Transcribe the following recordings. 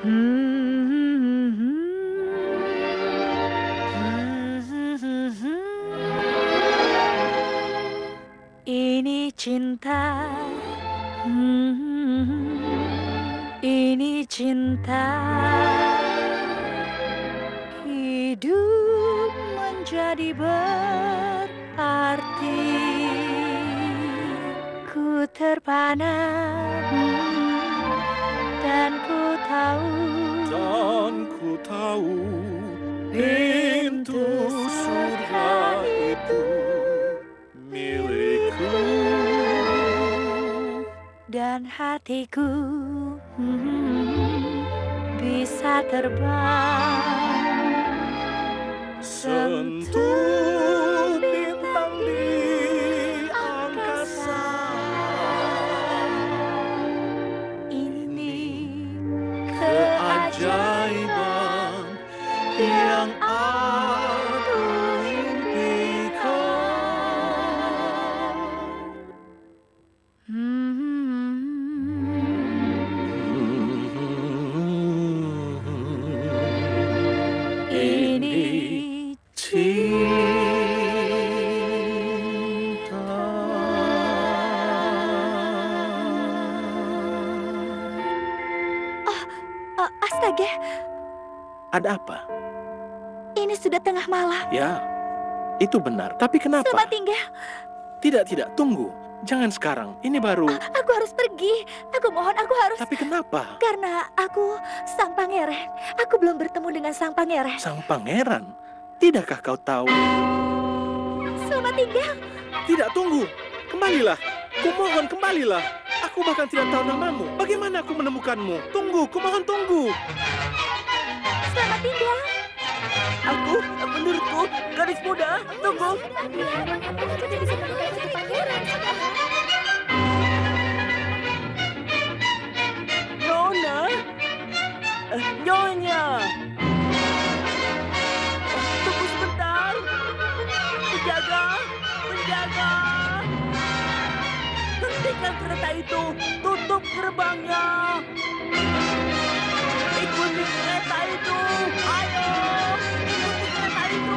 Ini cinta, ini cinta. Hidup menjadi berarti. Ku terpana dan ku tahu. Dan ku tahu pintu surga itu milikku. Dan hatiku bisa terbang Sentuh bintang di angkasa. ini Keajaiban yang aku impikan. Ini astaga, Ada apa? ini sudah tengah malam. Ya, itu benar. Tapi kenapa? Selamat tinggal. Tidak, tunggu. Jangan sekarang. Ini baru. Aku harus pergi. Aku mohon, aku harus. Tapi kenapa? Karena aku sang pangeran. Aku belum bertemu dengan sang pangeran. Sang pangeran? Tidakkah kau tahu? Selamat tinggal. Tidak, tunggu. Kembalilah. Kumohon, kembalilah. Aku bahkan tidak tahu namamu. Bagaimana aku menemukanmu? Tunggu, kumohon tunggu. Selamat tinggal. Aku, menurutku, gadis muda, tunggu. Nona, Nyonya. Tunggu sebentar. Penjaga. Hentikan kereta itu. Tutup gerbangnya. Ikuti kereta itu. Ayo. Ikuti kereta itu.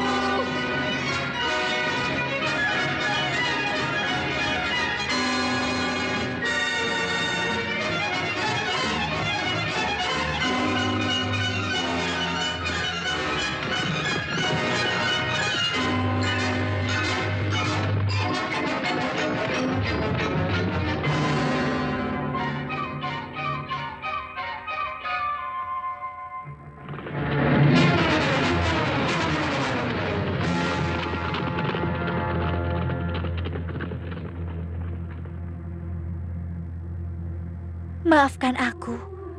Maafkan aku.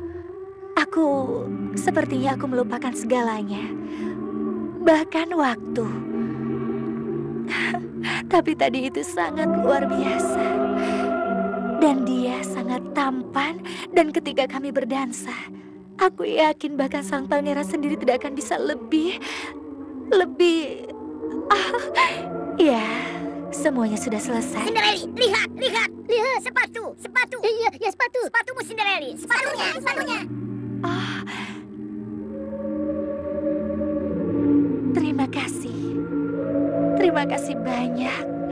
Sepertinya aku melupakan segalanya. Bahkan waktu. Tapi tadi itu sangat luar biasa. Dan dia sangat tampan. Dan ketika kami berdansa, aku yakin bahkan sang pangeran sendiri tidak akan bisa lebih. Ya, semuanya sudah selesai. Cinderella, lihat, sepatu. Iya, sepatu. Sepatumu Cinderella, sepatunya. Oh, terima kasih banyak.